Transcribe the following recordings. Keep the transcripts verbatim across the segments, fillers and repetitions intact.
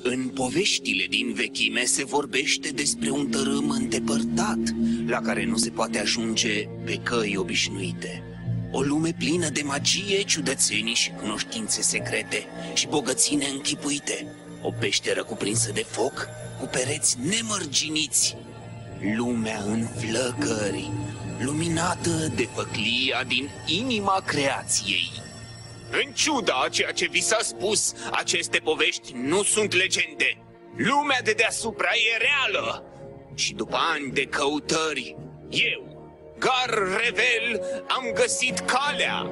În poveștile din vechime se vorbește despre un tărâm îndepărtat, la care nu se poate ajunge pe căi obișnuite. O lume plină de magie, ciudățenii și cunoștințe secrete și bogății neînchipuite. O peșteră cuprinsă de foc, cu pereți nemărginiți. Lumea în flăcări, luminată de făclia din inima creației. În ciuda a ceea ce vi s-a spus, aceste povești nu sunt legende. Lumea de deasupra e reală. Și după ani de căutări, eu, Gar Revel, am găsit calea.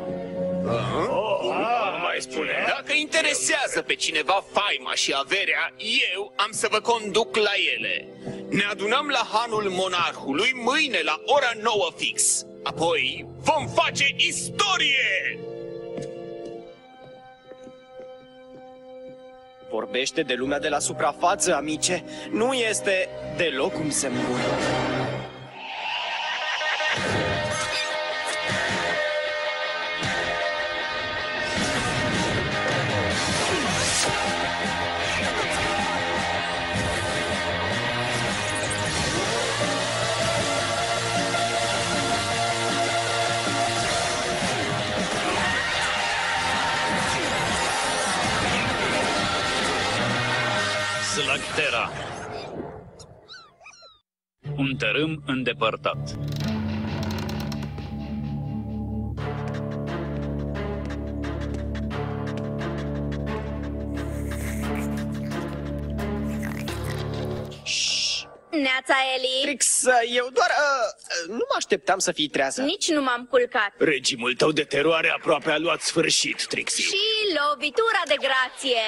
Mai spune. Dacă interesează pe cineva faima și averea, eu am să vă conduc la ele. Ne adunăm la hanul monarhului mâine la ora nouă fix. Apoi vom face istorie! Vorbește de lumea de la suprafață, amice. Nu este deloc cum se spune. Slugterra, un tărâm îndepărtat. Neața, Eli. Trix, eu doar uh, nu mă așteptam să fii trează. Nici nu m-am culcat. Regimul tău de teroare aproape a luat sfârșit, Trixie. Și lovitura de grație.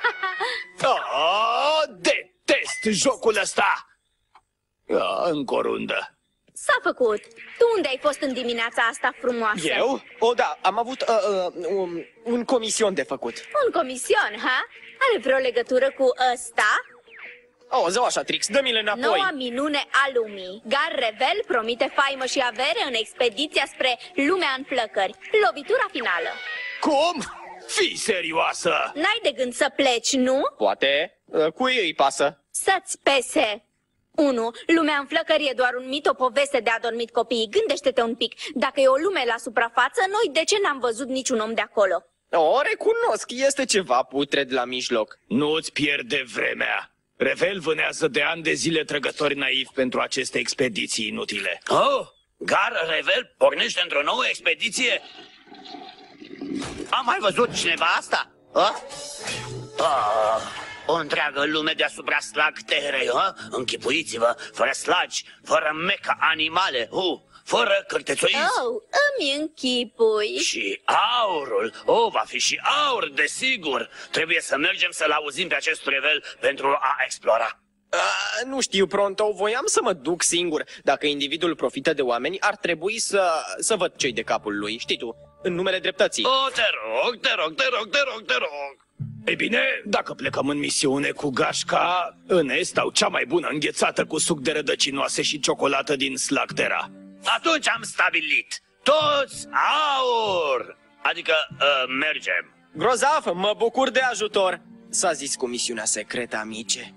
Oh, detest jocul ăsta! Oh, încă o rundă. S-a făcut. Tu unde ai fost în dimineața asta frumoasă? Eu? O, da, am avut uh, uh, un, un comision de făcut. Un comision, ha? Are vreo legătură cu ăsta? O, zău așa, Trix, dă-mi-le înapoi. Noua minune a lumii. Gar Revel promite faimă și avere în expediția spre lumea în flăcări. Lovitura finală. Cum? Fii serioasă! N-ai de gând să pleci, nu? Poate. Uh, cui îi pasă? Să-ți pese. unu. Lumea în flăcări e doar un mit, o poveste de adormit copiii. Gândește-te un pic. Dacă e o lume la suprafață, noi de ce n-am văzut niciun om de acolo? O, recunosc, este ceva putred la mijloc. Nu-ți pierde vremea. Revel vânează de ani de zile trăgători naivi pentru aceste expediții inutile. Oh, Gar Revel pornește într-o nouă expediție? Am mai văzut cineva asta? Oh? Oh, o întreagă lume deasupra Slugterrei, oh? Închipuiți-vă, fără slagi, fără meca animale, uh, fără cârtețoizi. Oh, îmi închipui. Și aurul, oh, va fi și aur, desigur. Trebuie să mergem să-l auzim pe acest Revel pentru a explora. Uh, nu știu, Pronto, voiam să mă duc singur. Dacă individul profită de oameni, ar trebui să, să văd ce-i de capul lui, știi tu, în numele dreptății. Oh, te rog, te rog, te rog, te rog, te rog. Ei bine, dacă plecăm în misiune cu gașca, în est au cea mai bună înghețată cu suc de rădăcinoase și ciocolată din Slugterra. Atunci am stabilit. Toți aur! Adică, uh, mergem. Grozav, mă bucur de ajutor. S-a zis cu misiunea secretă, amice.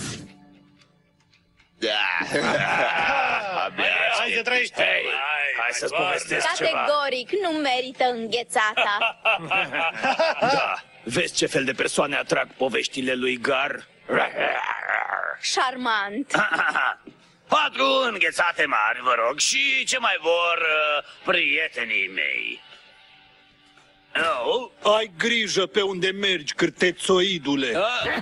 Da. Hai să trăiești! Hei, hai să-ți povestesc ceva. Categoric, nu merită înghețata. Da, vezi ce fel de persoane atrag poveștile lui Gar? Șarmant. Patru înghețate mari, vă rog, și ce mai vor uh, prietenii mei. Oh. Ai grijă pe unde mergi, cârtețoidule. Uh.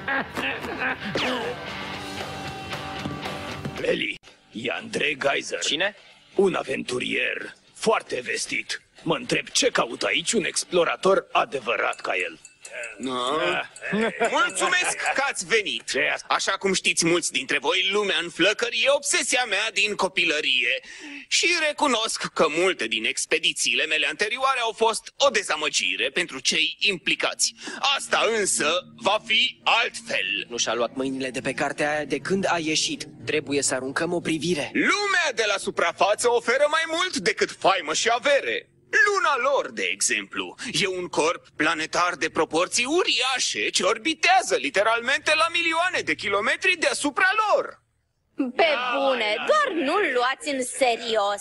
Eli, e Andrei Geyser. Cine? Un aventurier foarte vestit. Mă întreb ce caută aici un explorator adevărat ca el. No. Mulțumesc că ați venit. Așa cum știți mulți dintre voi, lumea în flăcări e obsesia mea din copilărie. Și recunosc că multe din expedițiile mele anterioare au fost o dezamăgire pentru cei implicați. Asta însă va fi altfel. Nu și-a luat mâinile de pe cartea aia de când a ieșit. Trebuie să aruncăm o privire. Lumea de la suprafață oferă mai mult decât faimă și avere. Luna lor, de exemplu, e un corp planetar de proporții uriașe ce orbitează literalmente la milioane de kilometri deasupra lor. Pe bune, doar nu-l luați în serios.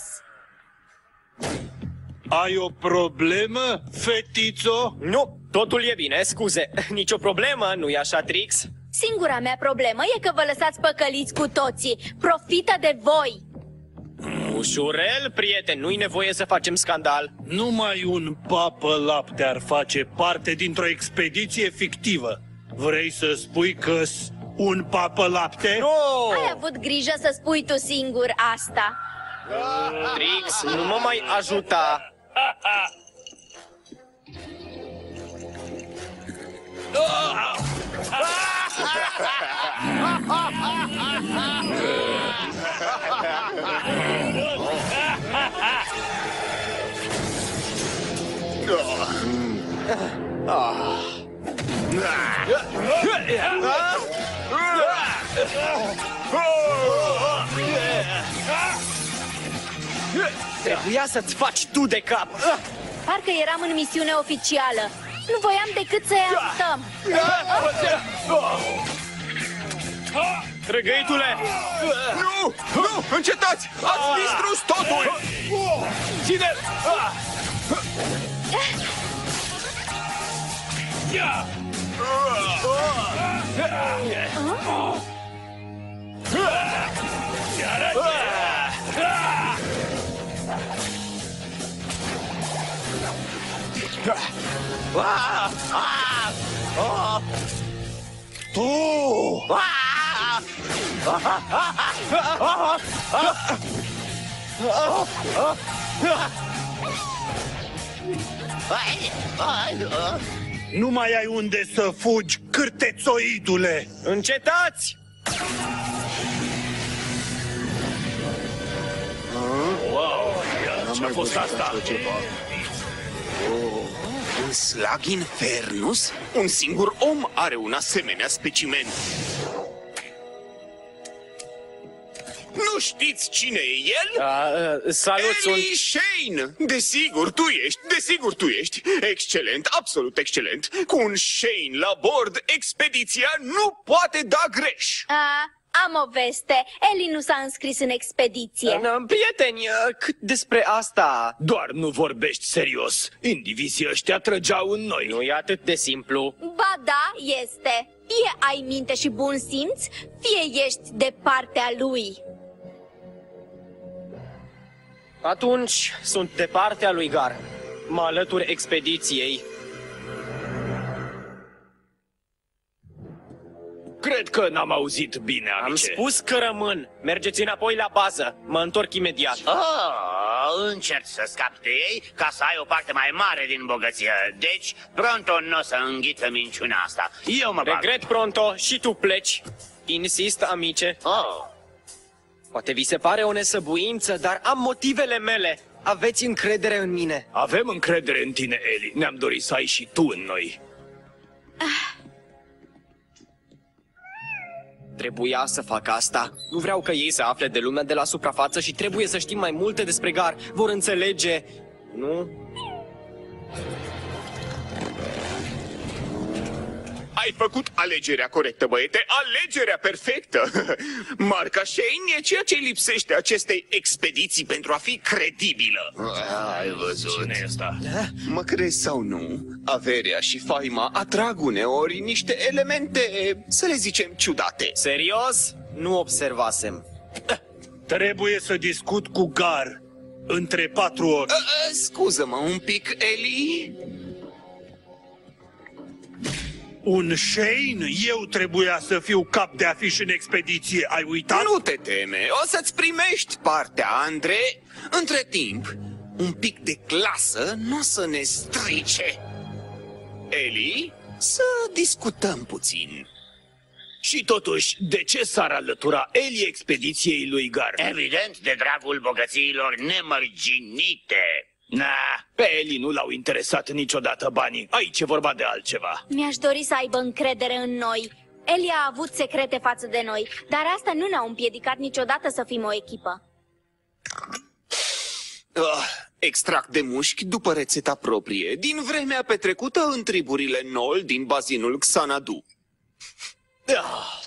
Ai o problemă, fetițo? Nu, totul e bine, scuze. Nicio problemă, nu-i așa, Trix? Singura mea problemă e că vă lăsați păcăliți cu toții. Profită de voi! Ușurel, prieten, nu-i nevoie să facem scandal. Numai un papă lapte ar face parte dintr-o expediție fictivă. Vrei să spui că-s un papă lapte? Nu! Ai avut grijă să spui tu singur asta. Trix, nu mă mai ajuta. Trebuia să-ți faci tu de cap. Parcă eram în misiune oficială. Nu voiam decât să-i ajutăm. Trăgăitule! Nu! Nu! Încetați! Ați distrus totul! Ține! Tu! Nu mai ai unde să fugi, cârtețoidule! Încetați! Ce-a fost asta? Un slag infernus? Un singur om are un asemenea specimen. Nu știți cine e el? A, salut, sunt... Eli Shane! Desigur, tu ești, desigur tu ești. Excelent, absolut excelent. Cu un Shane la bord, expediția nu poate da greș. A, am o veste. Eli nu s-a înscris în expediție. Prieteni, cât despre asta? Doar nu vorbești serios. Indivizii ăștia trăgeau în noi. Nu e atât de simplu. Ba da, este. Fie ai minte și bun simț, fie ești de partea lui. Atunci sunt de partea lui Gar. Mă alătur expediției. Cred că n-am auzit bine, Am amice. spus că rămân. Mergeți înapoi la bază. Mă întorc imediat. Oh, încerci să scapi de ei ca să ai o parte mai mare din bogăție. Deci, pronto nu o să înghită minciuna asta. Eu mă bag. Regret, Pronto, și tu pleci. Insist, amice. Oh. Poate vi se pare o nesăbuință, dar am motivele mele. Aveți încredere în mine. Avem încredere în tine, Eli. Ne-am dorit să ai și tu în noi. Trebuia să fac asta. Nu vreau ca ei să afle de lumea de la suprafață și trebuie să știm mai multe despre Gar. Vor înțelege, nu? Ai făcut alegerea corectă, băiete, alegerea perfectă. Marca Shane e ceea ce lipsește acestei expediții pentru a fi credibilă. Ai văzut? Cine e asta? Mă crezi sau nu, averea și faima atrag uneori niște elemente, să le zicem, ciudate. Serios? Nu observasem. Trebuie să discut cu Gar între patru ochi. A, a, scuză-mă un pic, Eli. Un Shane? Eu trebuia să fiu cap de afiș în expediție, ai uitat? Nu te teme, o să-ți primești partea, Andre. Între timp, un pic de clasă nu o să ne strice. Eli, să discutăm puțin. Și totuși, de ce s-ar alătura Eli expediției lui Gar? Evident, de dragul bogățiilor nemărginite. Na, pe Eli nu l-au interesat niciodată banii. Aici e vorba de altceva. Mi-aș dori să aibă încredere în noi. Eli a avut secrete față de noi, dar asta nu ne-a împiedicat niciodată să fim o echipă. Uh, Extract de mușchi după rețeta proprie, din vremea petrecută în triburile Nol din bazinul Xanadu. Ah.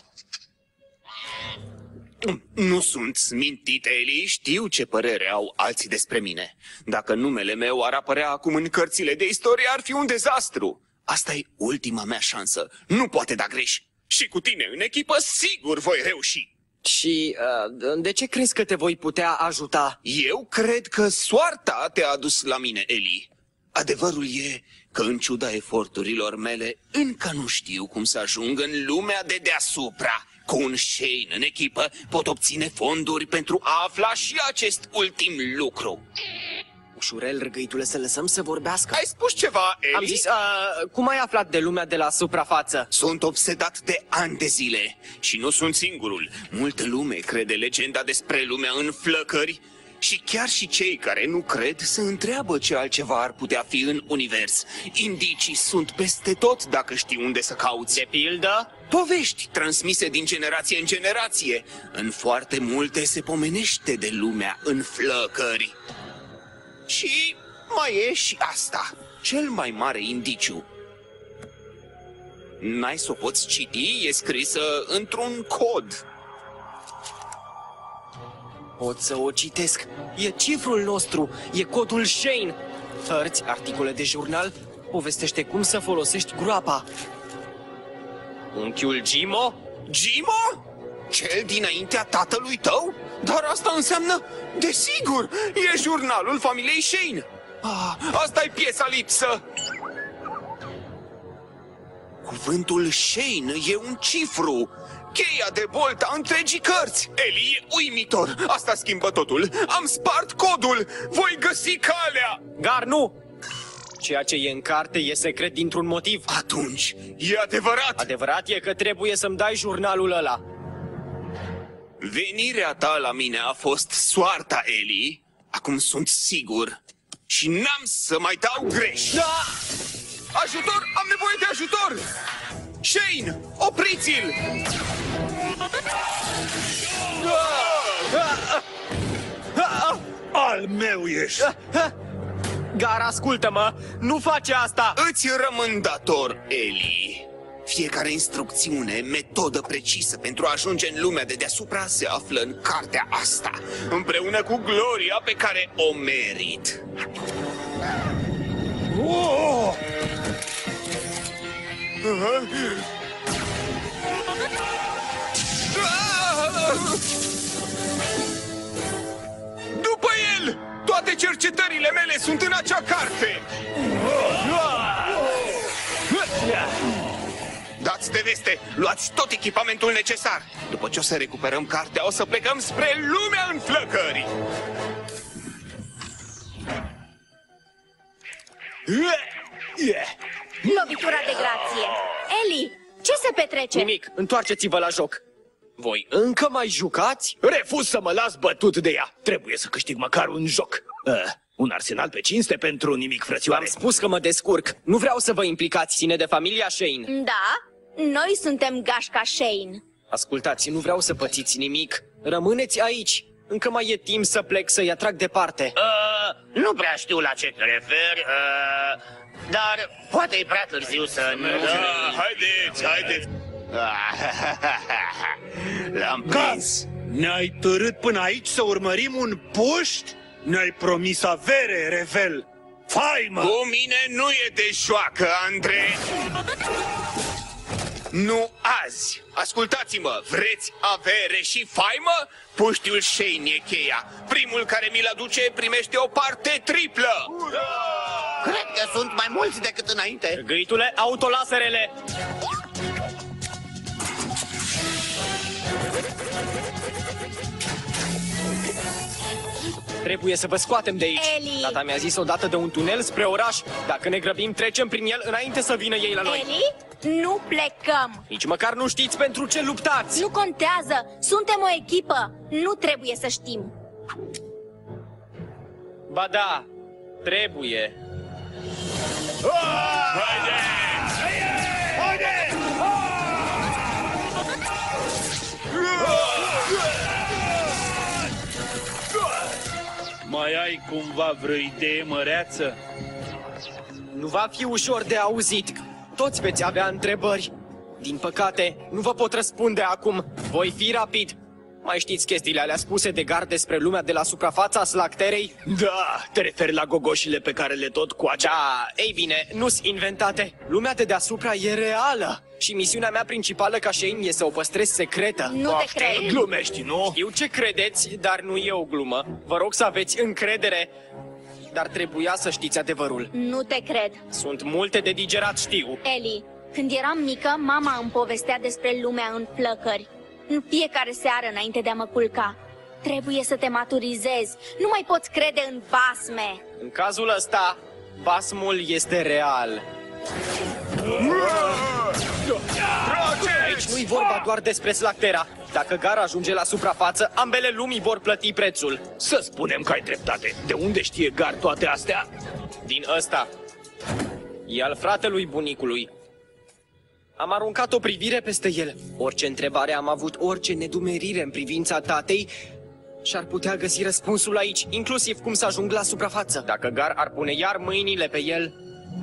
Nu sunt mintit, Eli, știu ce părere au alții despre mine. Dacă numele meu ar apărea acum în cărțile de istorie, ar fi un dezastru. Asta e ultima mea șansă, nu poate da greș. Și cu tine în echipă, sigur voi reuși. Și uh, de ce crezi că te voi putea ajuta? Eu cred că soarta te-a adus la mine, Eli. Adevărul e că, în ciuda eforturilor mele, încă nu știu cum să ajung în lumea de deasupra. Cu un Shane în echipă pot obține fonduri pentru a afla și acest ultim lucru. Ușurel, răgăitule, să lăsăm să vorbească. Ai spus ceva, Eli? Am zis, uh, cum ai aflat de lumea de la suprafață? Sunt obsedat de ani de zile și nu sunt singurul. Multă lume crede legenda despre lumea în flăcări și chiar și cei care nu cred se întreabă ce altceva ar putea fi în univers. Indicii sunt peste tot dacă știi unde să cauți. De pildă? Povești transmise din generație în generație. În foarte multe se pomenește de lumea în flăcări. Și mai e și asta, cel mai mare indiciu. N-ai să o poți citi, e scrisă într-un cod. Pot să o citesc. E cifrul nostru, e codul Shane. Hărți, articole de jurnal, povestește cum să folosești groapa. Unchiul Jimo? Jimo? Cel dinaintea tatălui tău? Dar asta înseamnă, desigur, e jurnalul familiei Shane. Ah, asta e piesa lipsă. Cuvântul Shane e un cifru, cheia de boltă a întregii cărți. Eli, e uimitor, asta schimbă totul. Am spart codul, voi găsi calea. Gar, nu! Ceea ce e în carte e secret dintr-un motiv. Atunci, e adevărat. Adevărat e că trebuie să-mi dai jurnalul ăla. Venirea ta la mine a fost soarta, Eli. Acum sunt sigur și n-am să mai dau greș. Da! Ajutor! Am nevoie de ajutor! Shane, opriți-l! Al meu ești! Gar, ascultă-mă! Nu face asta! Îți rămân dator, Eli. Fiecare instrucțiune, metodă precisă pentru a ajunge în lumea de deasupra se află în cartea asta, împreună cu gloria pe care o merit. Oh! După el! Toate cercetările mele sunt în acea carte! Dați de veste, luați tot echipamentul necesar. După ce o să recuperăm cartea, o să plecăm spre lumea în flăcări. Lovitura de grație. Eli, ce se petrece? Nimic, întoarceți-vă la joc. Voi încă mai jucați? Refuz să mă las bătut de ea. Trebuie să câștig măcar un joc. Uh, un arsenal pe cinste pentru nimic, frățioare. Am spus că mă descurc. Nu vreau să vă implicați, ține de familia Shane. Da, noi suntem gașca Shane. Ascultați, nu vreau să pățiți nimic. Rămâneți aici. Încă mai e timp să plec să-i atrag departe. Uh, nu prea știu la ce te referi, uh, dar poate e prea târziu să ne... Da, haideți, haideți. L-am prins. Ne-ai târât până aici să urmărim un puști? Ne-ai promis avere, Revel. Faimă! Cu mine nu e de joacă, Andrei. Nu azi! Ascultați-mă, vreți avere și faimă? Puștiul Shane e cheia. Primul care mi-l aduce primește o parte triplă. Cred că sunt mai mulți decât înainte. Gâitule, autolaserele! Trebuie să vă scoatem de aici. Eli! Tata mi-a zis odată de un tunel spre oraș. Dacă ne grăbim, trecem prin el înainte să vină ei la noi. Eli, nu plecăm. Nici măcar nu știți pentru ce luptați. Nu contează, suntem o echipă. Nu trebuie să știm. Ba da, trebuie. Mai ai cumva vreo idee măreață? Nu va fi ușor de auzit. Toți veți avea întrebări. Din păcate, nu vă pot răspunde acum. Voi fi rapid. Mai știți chestiile alea spuse de Gar despre lumea de la suprafața Slacterei? Da, te referi la gogoșile pe care le tot coace. Da, ei bine, nu-s inventate. Lumea de deasupra e reală. Și misiunea mea principală ca Shane e să o păstrez secretă. Nu te cred. Glumești, nu? Știu ce credeți, dar nu e o glumă. Vă rog să aveți încredere. Dar trebuia să știți adevărul. Nu te cred. Sunt multe de digerat, știu. Ellie, când eram mică, mama îmi povestea despre lumea în flăcări. În fiecare seară înainte de a mă culca. Trebuie să te maturizezi. Nu mai poți crede în basme. În cazul ăsta, basmul este real. Aici nu-i vorba doar despre Slactera. Dacă Gar ajunge la suprafață, ambele lumii vor plăti prețul. Să spunem că ai dreptate. De unde știe Gar toate astea? Din ăsta. E al fratelui bunicului. Am aruncat o privire peste el. Orice întrebare am avut, orice nedumerire în privința tatei, și-ar putea găsi răspunsul aici, inclusiv cum să ajung la suprafață. Dacă Gar ar pune iar mâinile pe el...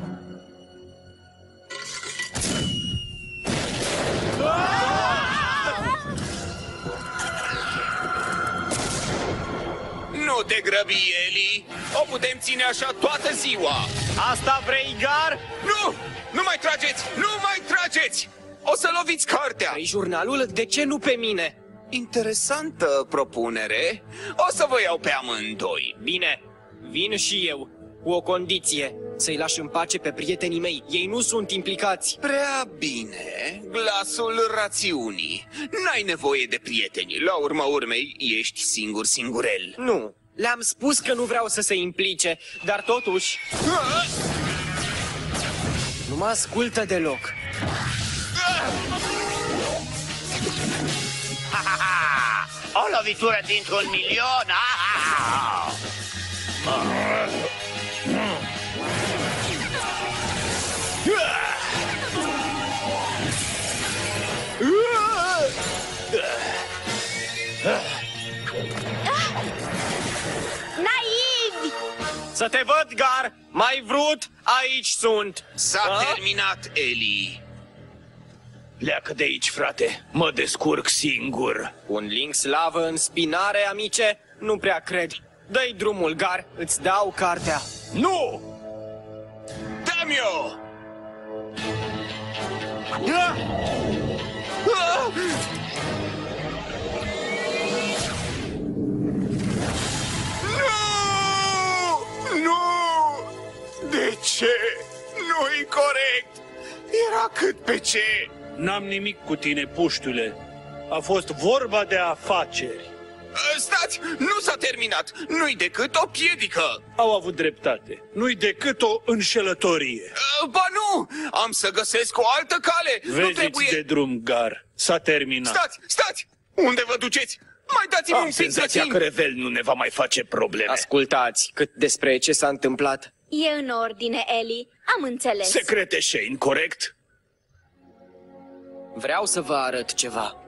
Nu te grăbi, Ellie. O putem ține așa toată ziua. Asta vrei, Gar? Nu! Nu mai trageți! Nu mai trageți! O să loviți cartea! Vrei jurnalul? De ce nu pe mine? Interesantă propunere. O să vă iau pe amândoi. Bine, vin și eu, cu o condiție. Să-i lași în pace pe prietenii mei. Ei nu sunt implicați. Prea bine. Glasul rațiunii. N-ai nevoie de prieteni. La urma urmei, ești singur singurel. Nu, le-am spus că nu vreau să se implice, dar totuși... Nu mă ascultă deloc. O lovitură dintr-un milion! Naivi! Să te văd, Gar! Mai vrut? Aici sunt! S-a A? terminat, Ellie. Pleacă de aici, frate. Mă descurc singur. Un link slavă în spinare, amice? Nu prea cred. Dă-i drumul, Gar, îți dau cartea. Nu! Dă-mi-o! Nu! Nu! De ce? Nu-i corect! Era cât pe ce? N-am nimic cu tine, puștule. A fost vorba de afaceri. Stați! Nu s-a terminat! Nu-i decât o piedică! Au avut dreptate. Nu-i decât o înșelătorie. Ba nu! Am să găsesc o altă cale! Nu Vezi trebuie... de drum, Gar. S-a terminat. Stați! Stați! Unde vă duceți? Mai dați-mi Am un pic de senzația timp! că Revel nu ne va mai face probleme. Ascultați, cât despre ce s-a întâmplat. E în ordine, Ellie. Am înțeles. Secrete, Shane, corect? Vreau să vă arăt ceva.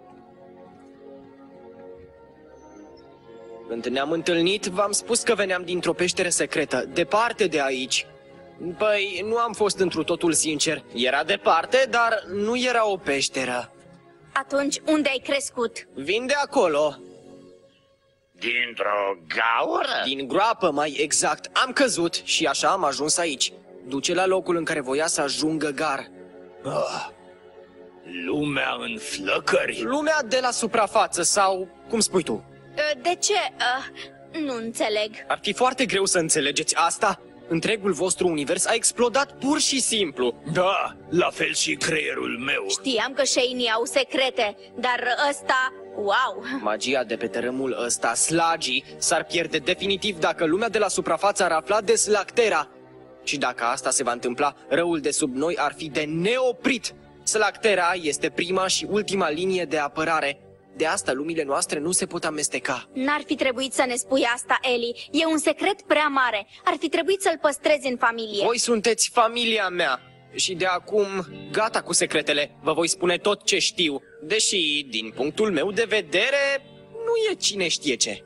Când ne-am întâlnit, v-am spus că veneam dintr-o peșteră secretă, departe de aici. Păi, nu am fost întru totul sincer. Era departe, dar nu era o peșteră. Atunci, unde ai crescut? Vin de acolo, Dintr-o gaură? din groapă mai exact. Am căzut și așa am ajuns aici. Duce la locul în care voia să ajungă Gar. Ah, lumea în flăcări. Lumea de la suprafață sau, cum spui tu? De ce? Uh, nu înțeleg. Ar fi foarte greu să înțelegeți asta. Întregul vostru univers a explodat pur și simplu. Da, la fel și creierul meu. Știam că Shane au secrete, dar ăsta... Wow! Magia de pe tărâmul ăsta, Slagi, s-ar pierde definitiv dacă lumea de la suprafață ar afla de Slactera. Și dacă asta se va întâmpla, răul de sub noi ar fi de neoprit. Slactera este prima și ultima linie de apărare. De asta lumile noastre nu se pot amesteca. N-ar fi trebuit să ne spui asta, Ellie. E un secret prea mare. Ar fi trebuit să-l păstrezi în familie. Voi sunteți familia mea. Și de acum, gata cu secretele. Vă voi spune tot ce știu. Deși, din punctul meu de vedere, nu e cine știe ce.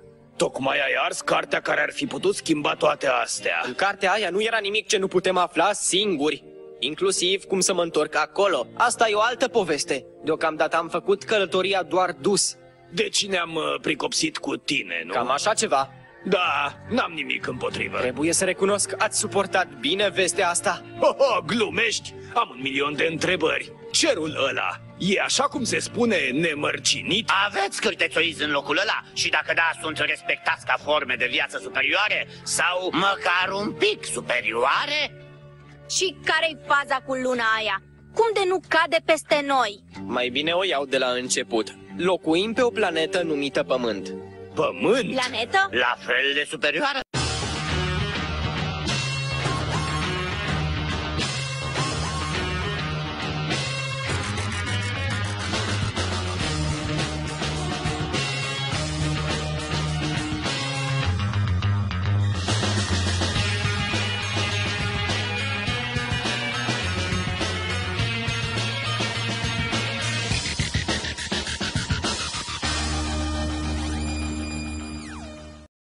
Tocmai ai ars cartea care ar fi putut schimba toate astea. În cartea aia nu era nimic ce nu putem afla singuri. Inclusiv cum să mă întorc acolo. Asta e o altă poveste. Deocamdată am făcut călătoria doar dus. Deci ne-am uh, pricopsit cu tine, nu? Cam așa ceva. Da, n-am nimic împotrivă. Trebuie să recunosc că ați suportat bine vestea asta. Ho, ho, glumești? Am un milion de întrebări. Cerul ăla e așa cum se spune nemărcinit? Aveți cârtețoizi în locul ăla? Și dacă da, sunt respectați ca forme de viață superioare? Sau măcar un pic superioare? Și care-i faza cu luna aia? Cum de nu cade peste noi? Mai bine o iau de la început. Locuim pe o planetă numită Pământ. Pământ? Planetă? La fel de superioară?